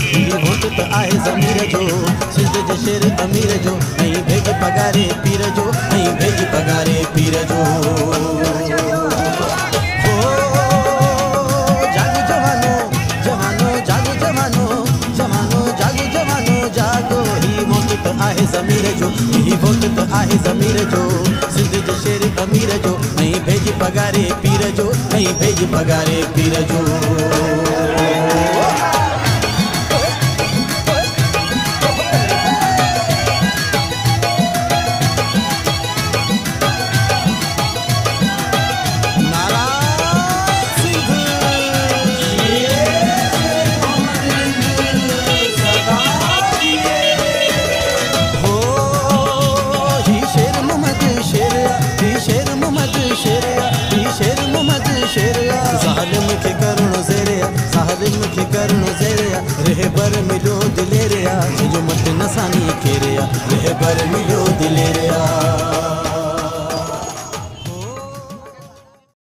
vote त आहे ज़मीर जो सिंध जे शेर अमीर जो ऐं भेज पगारे पीर जो ऐं भेज पगारे पीर जो जागो जवानो जवानो जागो जवानो जवानो जागो जवानो जागो ही वोट त आहे ज़मीर जो ही वोट त आहे ज़मीर जो सिंध जे शेर अमीर जो ऐं भेज पगारे पीर जो ऐं भेज पगारे पीर जो ज़ालिम खे करणो ज़ेरिया ज़ालिम खे करणो ज़ेरिया रहबर मिलियो